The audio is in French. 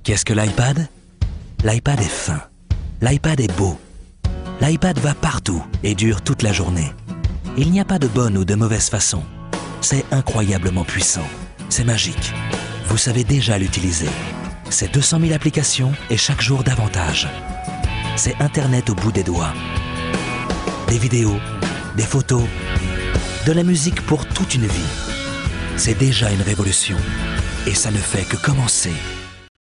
Qu'est-ce que l'iPad? L'iPad est fin. L'iPad est beau. L'iPad va partout et dure toute la journée. Il n'y a pas de bonne ou de mauvaise façon. C'est incroyablement puissant. C'est magique. Vous savez déjà l'utiliser. C'est 200 000 applications et chaque jour davantage. C'est Internet au bout des doigts. Des vidéos, des photos, de la musique pour toute une vie. C'est déjà une révolution. Et ça ne fait que commencer.